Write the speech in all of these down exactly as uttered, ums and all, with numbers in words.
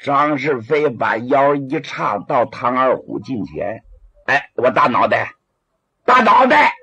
张世飞把腰一叉到唐二虎近前，哎，我大脑袋，大脑袋！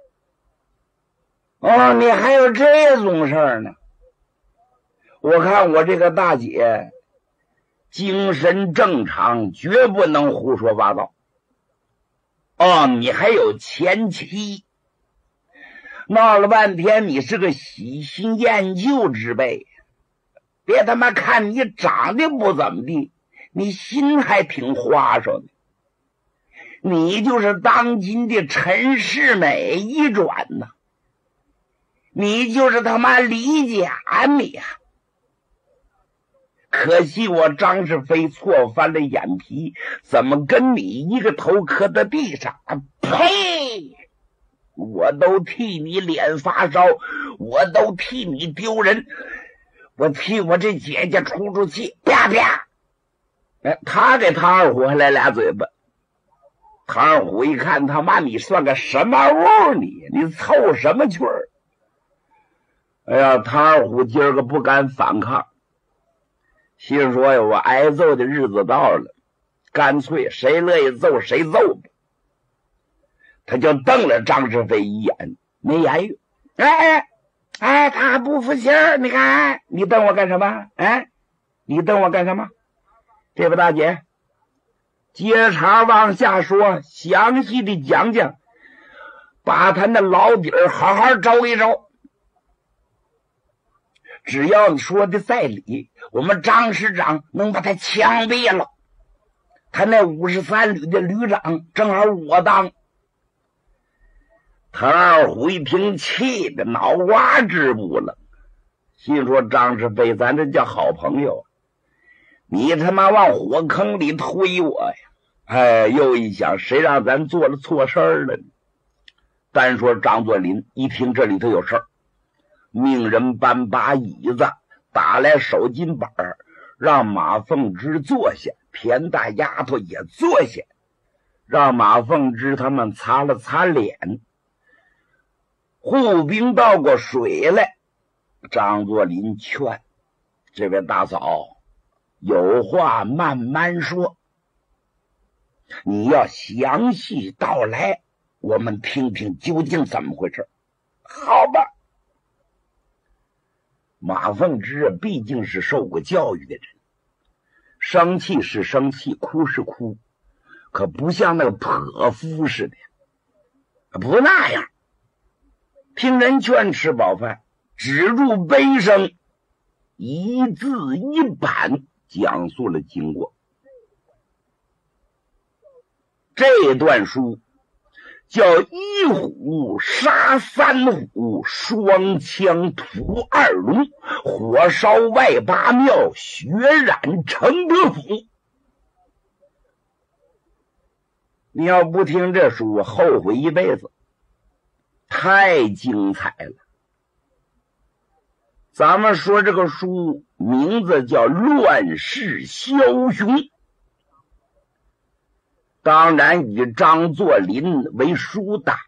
哦，你还有这种事儿呢？我看我这个大姐精神正常，绝不能胡说八道。哦，你还有前妻，闹了半天你是个喜新厌旧之辈，别他妈看你长得不怎么地，你心还挺花哨的。你就是当今的陈世美一转呐，你就是他妈李甲你呀！可惜我张世飞错翻了眼皮，怎么跟你一个头磕在地上？呸！我都替你脸发烧，我都替你丢人，我替我这姐姐出出气！啪啪！哎，他给唐二虎还来俩嘴巴。唐二虎一看，他妈你算个什么物你？你凑什么趣儿？哎呀，唐二虎今儿个不敢反抗。心说呀，我挨揍的日子到了，干脆谁乐意揍谁揍吧。他就瞪了张世飞一眼，没言语。哎哎哎，他还不服气儿，你看你瞪我干什么？哎，你瞪我干什么？这位大姐，接茬往下说，详细的讲讲，把他那老底儿好好找一找。只要你说的在理，我们张师长能把他枪毙了。他那五十三旅的旅长正好我当。唐二虎一听，气得脑瓜直不了，心说张世飞，咱这叫好朋友，你他妈往火坑里推我呀！哎，又一想，谁让咱做了错事儿了呢？单说张作霖一听这里头有事儿，命人搬把椅子，打来手巾板，让马凤芝坐下，田大丫头也坐下，让马凤芝他们擦了擦脸。护兵倒过水来，张作霖劝这位大嫂，有话慢慢说，你要详细道来，我们听听究竟怎么回事。好吧。马凤芝毕竟是受过教育的人，生气是生气，哭是哭，可不像那个泼妇似的，不那样。听人劝，吃饱饭，止住悲声，一字一板讲述了经过。这段书叫一虎杀三虎，双枪屠二龙，火烧外八庙，血染承德府。你要不听这书，后悔一辈子，太精彩了。咱们说这个书名字叫《乱世枭雄》，当然以张作霖为书胆，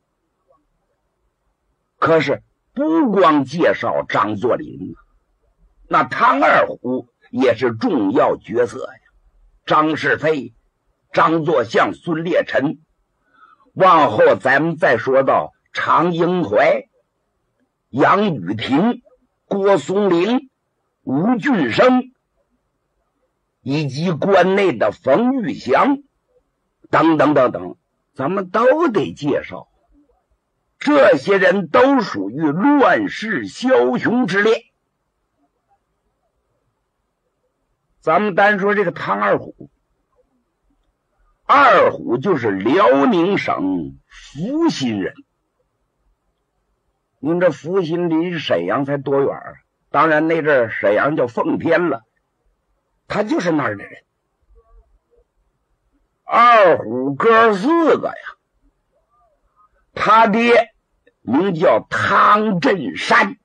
可是不光介绍张作霖，那唐二虎也是重要角色呀。张世飞、张作相、孙烈臣，往后咱们再说到常英怀、杨雨婷、郭松龄、吴俊生，以及关内的冯玉祥等等等等，咱们都得介绍。这些人都属于乱世枭雄之列。咱们单说这个唐二虎，二虎就是辽宁省阜新人。您这阜新离沈阳才多远啊？当然那阵沈阳叫奉天了，他就是那儿的人。二虎哥四个呀，他爹名叫汤振山，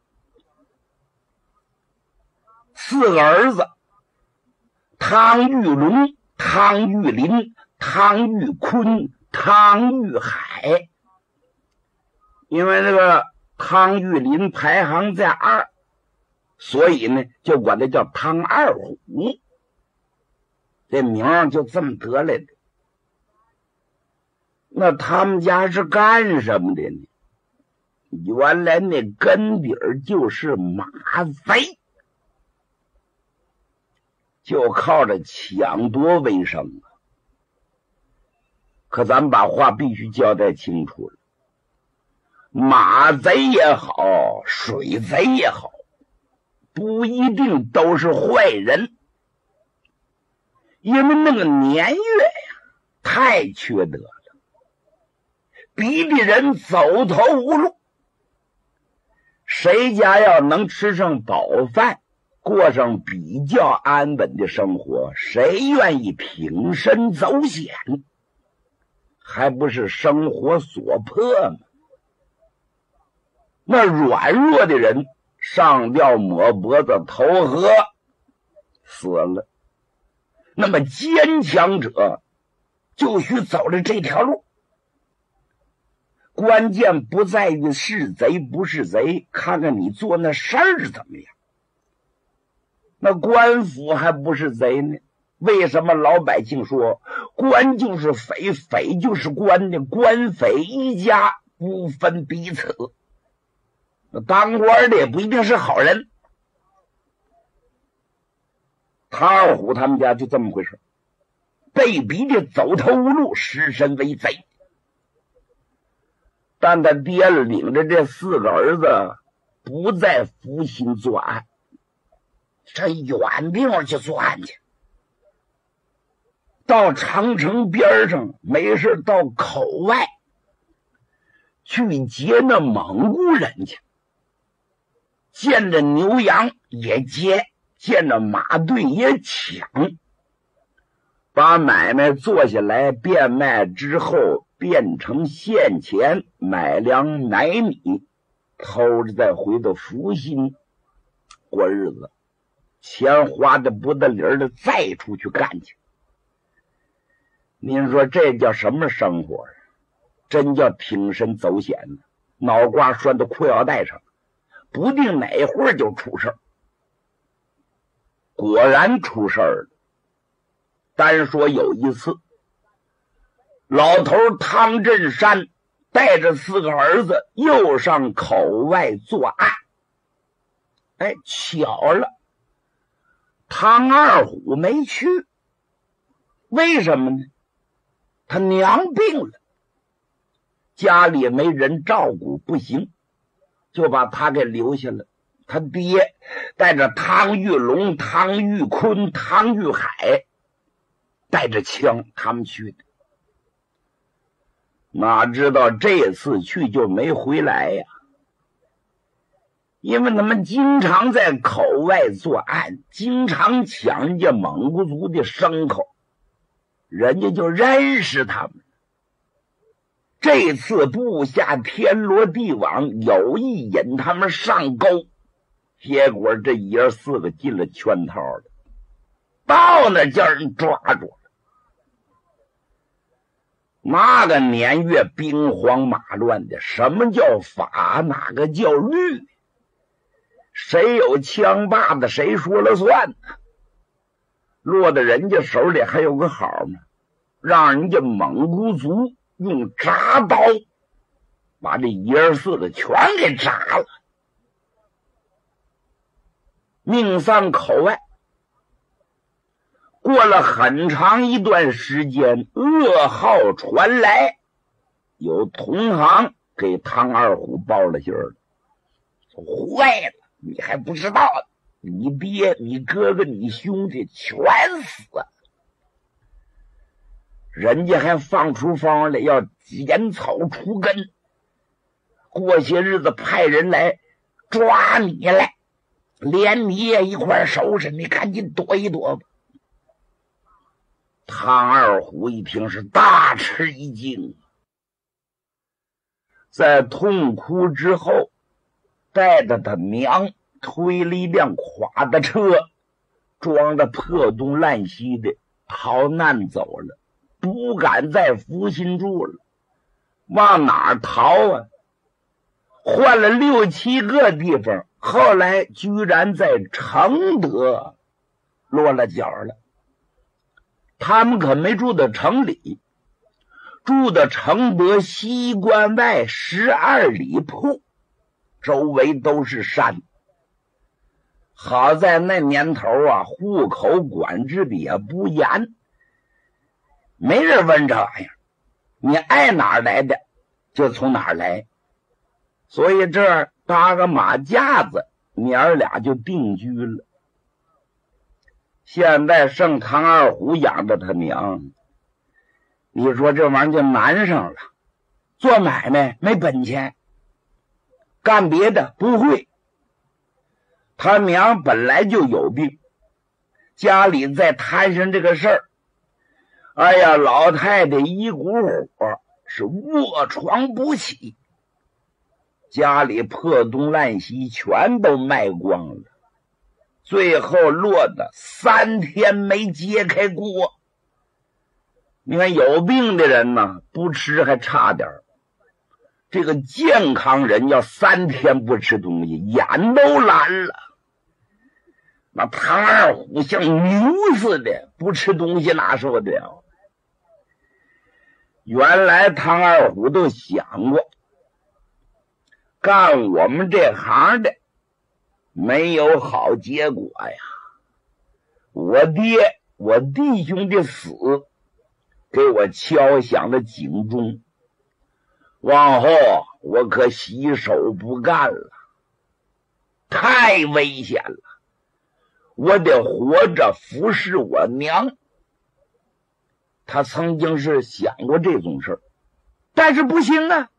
四个儿子汤玉龙、汤玉林、汤玉坤、汤玉海。因为这个汤玉林排行在二，所以呢就管他叫汤二虎。 这名就这么得来的。那他们家是干什么的呢？原来那根底儿就是马贼，就靠着抢夺为生啊。可咱们把话必须交代清楚了，马贼也好，水贼也好，不一定都是坏人，因为那个年月呀太缺德了，逼的人走投无路。谁家要能吃上饱饭，过上比较安稳的生活，谁愿意挺身走险？还不是生活所迫吗？那软弱的人上吊抹脖子投河死了，那么坚强者就需走了这条路。关键不在于是贼不是贼，看看你做那事儿怎么样。那官府还不是贼呢？为什么老百姓说官就是匪，匪就是官呢？官匪一家不分彼此。那当官的也不一定是好人。唐二虎他们家就这么回事，被逼的走投无路，失身为贼。但他爹领着这四个儿子不在福兴作案，上远地方去作案去，到长城边上，没事到口外去劫那蒙古人去，见着牛羊也劫，见着马队也抢，把买卖做下来，变卖之后变成现钱，买粮买米，偷着再回到福兴过日子，钱花的不得理儿的，再出去干去。您说这叫什么生活？真叫挺身走险呢，脑瓜拴到裤腰带上，不定哪会儿就出事儿。果然出事儿了。单说有一次，老头汤振山带着四个儿子又上口外作案。哎，巧了，汤二虎没去。为什么呢？他娘病了，家里没人照顾，不行，就把他给留下了。他爹带着汤玉龙、汤玉坤、汤玉海带着枪他们去的。哪知道这次去就没回来呀，因为他们经常在口外作案，经常抢人家蒙古族的牲口，人家就认识他们。这次布下天罗地网，有意引他们上钩，结果这爷四个进了圈套了，到那叫人抓住了。那个年月兵荒马乱的，什么叫法，哪个叫律？谁有枪把子谁说了算呢？落到人家手里还有个好呢，让人家蒙古族用铡刀把这爷儿四个全给铡了，命丧口外。过了很长一段时间，噩耗传来，有同行给汤二虎报了信儿了，坏了，你还不知道，你爹、你哥哥、你兄弟全死了。人家还放出方来要剪草除根，过些日子派人来抓你来，连你也一块收拾，你赶紧躲一躲吧。汤二虎一听是大吃一惊，在痛哭之后，带着他娘推了一辆垮的车，装着破东烂西的逃难走了，不敢在福兴住了。往哪儿逃啊？换了六七个地方，后来居然在承德落了脚了。 他们可没住到城里，住到承德西关外十二里铺，周围都是山。好在那年头啊，户口管制的也不严，没人问这玩意儿，你爱哪儿来的就从哪儿来。所以这儿搭个马架子，娘儿俩就定居了。现在剩唐二虎养着他娘，你说这玩意儿就难上了。做买卖没本钱，干别的不会。他娘本来就有病，家里再摊上这个事儿，哎呀，老太太一股火，是卧床不起，家里破东烂西全都卖光了，最后落得三天没揭开锅。你看有病的人呢，不吃还差点，这个健康人要三天不吃东西，眼都蓝了。那唐二虎像牛似的，不吃东西哪受得了？原来唐二虎都想过，干我们这行的没有好结果呀。我爹我弟兄的死给我敲响了警钟，往后我可洗手不干了，太危险了，我得活着服侍我娘。他曾经是想过这种事儿，但是不行啊，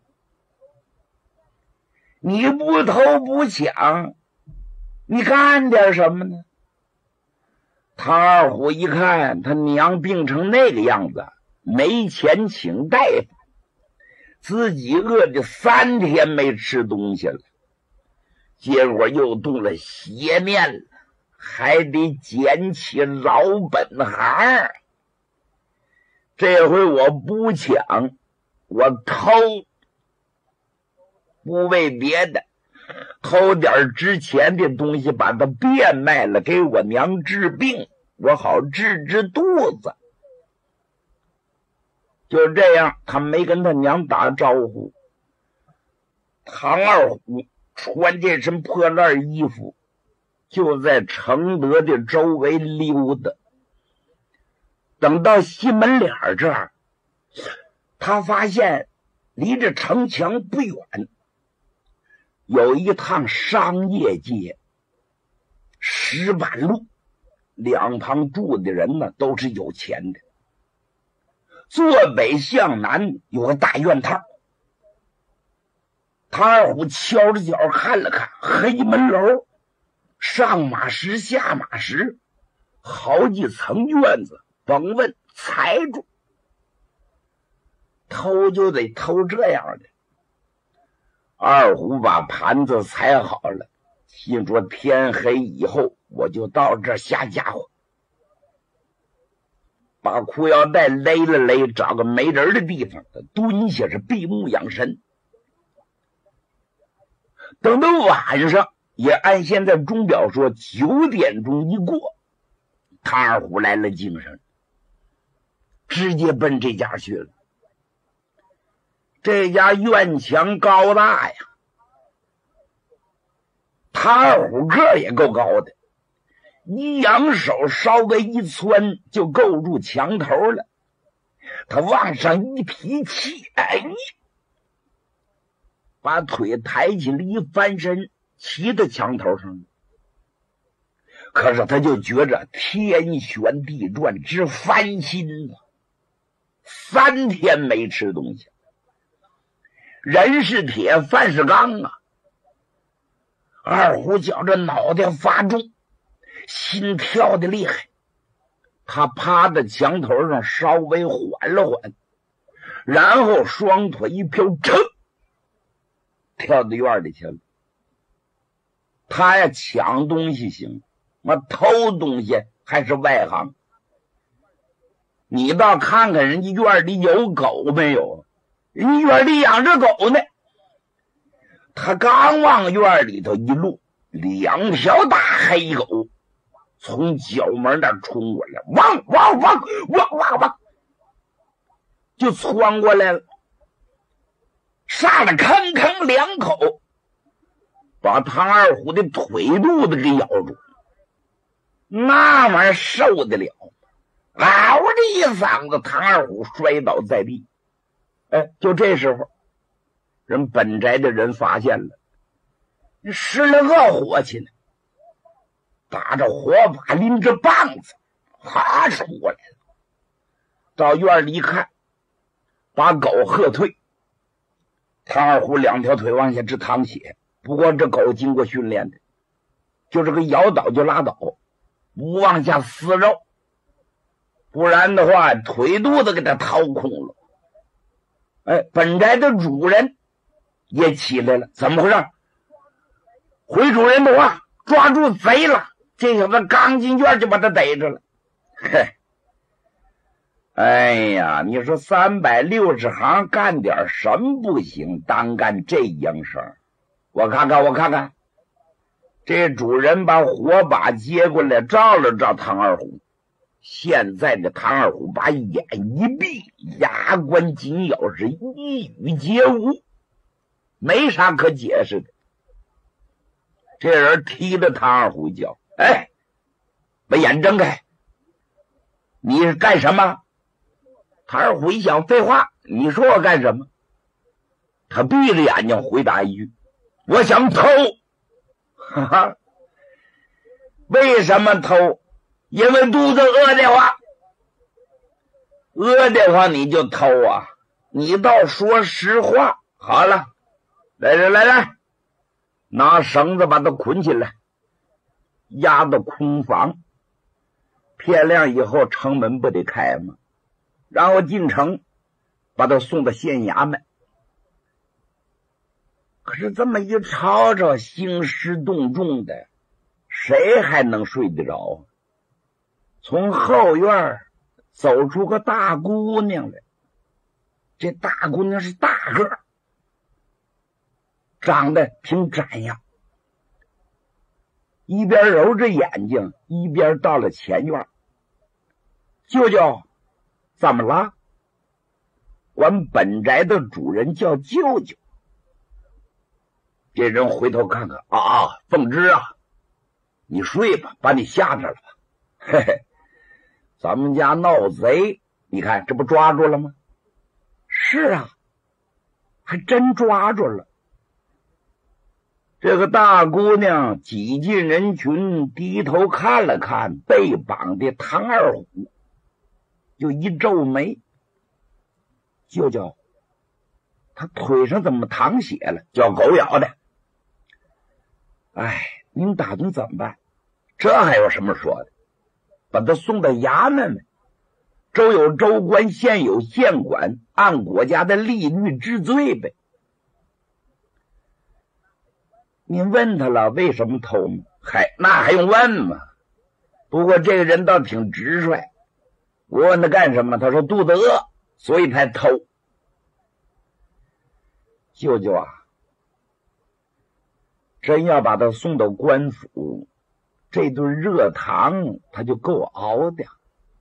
你不偷不抢，你干点什么呢？唐二虎一看他娘病成那个样子，没钱请大夫，自己饿的三天没吃东西了，结果又动了邪念了，还得捡起老本行。这回我不抢，我偷，不为别的，偷点值钱的东西把它变卖了，给我娘治病，我好治治肚子。就这样，他没跟他娘打招呼。唐二虎穿这身破烂衣服，就在承德的周围溜达。等到西门脸这儿，他发现离着城墙不远有一趟商业街，石板路，两旁住的人呢都是有钱的。坐北向南有个大院套，唐二虎敲着脚看了看，黑门楼，上马石下马石，好几层院子，甭问，踩住。偷就得偷这样的。二虎把盘子踩好了，心说天黑以后我就到这儿下家伙，把裤腰带勒了勒，找个没人的地方蹲下，是闭目养神。等到晚上，也按现在钟表说九点钟一过，唐二虎来了精神，直接奔这家去了。这家院墙高大呀，唐二虎个也够高的，一扬手稍微一窜就够住墙头了。他往上一提气，哎，把腿抬起来一翻身，骑在墙头上。可是他就觉着天旋地转，直翻心啊！三天没吃东西，人是铁，饭是钢啊！二虎觉着脑袋发重，心跳的厉害。他趴在墙头上稍微缓了缓，然后双腿一飘，噌，跳到院里去了。他呀抢东西行，那偷东西还是外行。你倒看看人家院里有狗没有，人家院里养着狗呢。他刚往院里头一落，两条大黑狗从角门那冲过来，汪汪汪汪汪汪，就窜过来了，杀了吭吭两口，把唐二虎的腿肚子给咬住，那玩意儿受得了？嗷的一嗓子，唐二虎摔倒在地。哎，就这时候，人本宅的人发现了，失了个火气呢，打着火把，拎着棒子，哈冲过来了。到院里一看，把狗喝退。唐二虎两条腿往下直淌血，不过这狗经过训练的，就这个咬倒就拉倒，不往下撕肉，不然的话腿肚子给它掏空了。哎，本宅的主人也起来了，怎么回事？回主人的话，抓住贼了。这小子刚进院就把他逮着了。嘿，哎呀，你说三百六十行干点什么不行，单干这营生？我看看，我看看，这主人把火把接过来，照了照唐二虎。现在的唐二虎把眼一闭，牙关紧咬，是一语皆无，没啥可解释的。这人踢了唐二虎一脚，哎，把眼睁开，你是干什么？唐二虎一想，废话，你说我干什么？他闭着眼睛回答一句：我想偷。哈哈，为什么偷？因为肚子饿的话，饿的话你就偷啊！你倒说实话。好了，来来来来，拿绳子把他捆起来，押到空房。天亮以后城门不得开吗？然后进城，把他送到县衙门。可是这么一吵吵，兴师动众的，谁还能睡得着？从后院走出个大姑娘来，这大姑娘是大个儿，长得挺展样，一边揉着眼睛，一边到了前院。舅舅，怎么了？管本宅的主人叫舅舅。这人回头看看，啊啊，凤芝啊，你睡吧，把你吓着了吧？嘿嘿，咱们家闹贼，你看这不抓住了吗？是啊，还真抓住了。这个大姑娘挤进人群，低头看了看被绑的唐二虎，就一皱眉。舅舅，他腿上怎么淌血了？叫狗咬的。哎，您打算怎么办？这还有什么说的？把他送到衙门呗，州有州官，县有县管，按国家的例律治罪呗。您问他了为什么偷吗？嗨，那还用问吗？不过这个人倒挺直率。我问他干什么，他说肚子饿，所以才偷。舅舅啊，真要把他送到官府，这顿热汤他就够熬的。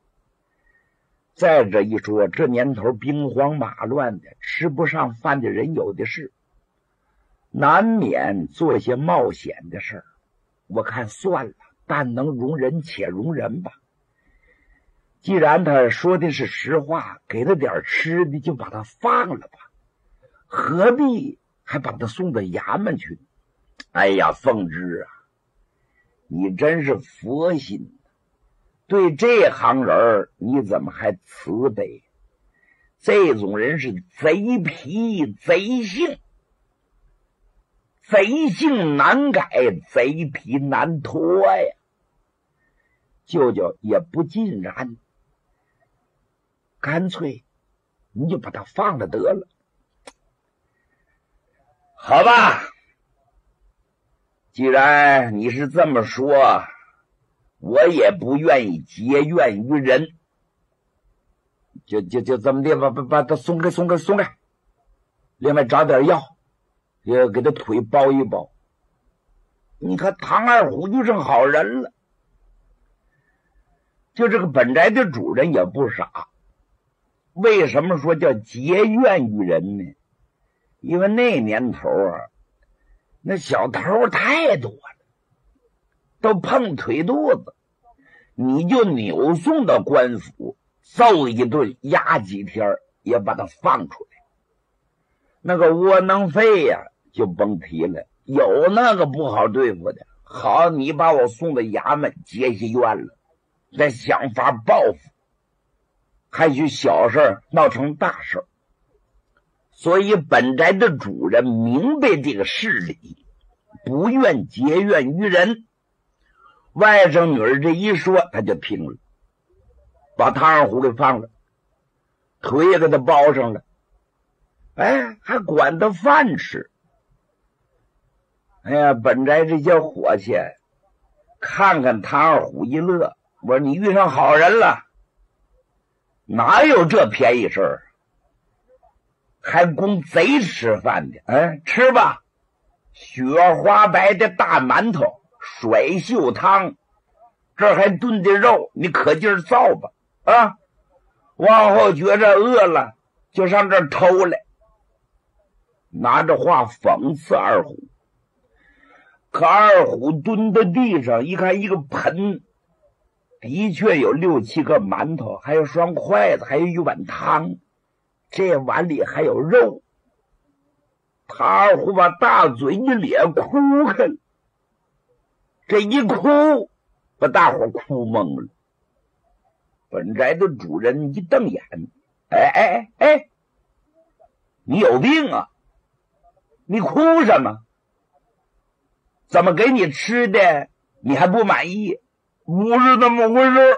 再者一说，这年头兵荒马乱的，吃不上饭的人有的是，难免做一些冒险的事儿。我看算了，但能容人且容人吧。既然他说的是实话，给他点吃的就把他放了吧，何必还把他送到衙门去？哎呀，凤芝啊，你真是佛心，对这行人你怎么还慈悲？这种人是贼皮贼性，贼性难改，贼皮难脱呀。舅舅也不尽然，干脆你就把他放了得了。好吧，既然你是这么说，我也不愿意结怨于人，就就就这么的，把把把他松开松开松开，另外找点药，也给他腿包一包。你看唐二虎就成好人了。 就这个本宅的主人也不傻。为什么说叫结怨于人呢？因为那年头啊，那小偷太多了，都碰腿肚子，你就扭送到官府，揍一顿，压几天也把他放出来。那个窝囊废呀、啊，就甭提了，有那个不好对付的。好，你把我送到衙门结下怨了，再想法报复，还许小事闹成大事。所以本宅的主人明白这个事理，不愿结怨于人。外甥女儿这一说，他就听了，把唐二虎给放了，腿也给他包上了，哎，还管他饭吃。哎呀，本宅这些伙计看看唐二虎一乐，我说你遇上好人了，哪有这便宜事儿？还供贼吃饭的，哎，吃吧，雪花白的大馒头，甩袖汤，这还炖的肉，你可劲儿造吧啊！往后觉着饿了，就上这儿偷来，拿着话讽刺二虎。可二虎蹲在地上一看，一个盆的确有六七个馒头，还有双筷子，还有一碗汤，这碗里还有肉。他二虎把大嘴一咧，哭开了。这一哭，把大伙哭懵了。本宅的主人一瞪眼，哎哎哎，你有病啊！你哭什么？怎么给你吃的你还不满意？不是那么回事，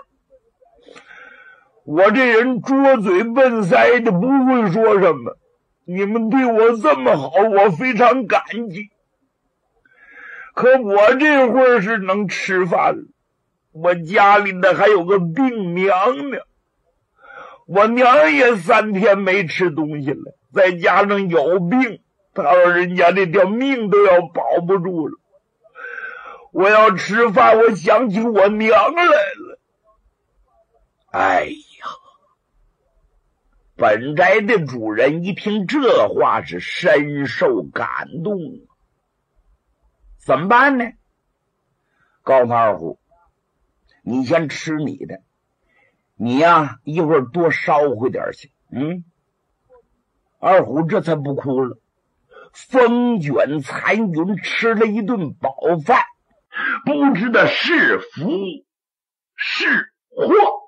我这人拙嘴笨腮的，不会说什么。你们对我这么好，我非常感激。可我这会儿是能吃饭了，我家里的还有个病娘呢，我娘也三天没吃东西了，再加上有病，他老人家这条命都要保不住了。我要吃饭，我想起我娘来了。哎呀，本宅的主人一听这话是深受感动。怎么办呢？告诉二虎，你先吃你的，你呀一会儿多烧回点去。嗯，二虎这才不哭了，风卷残云，吃了一顿饱饭，不知道是福是祸。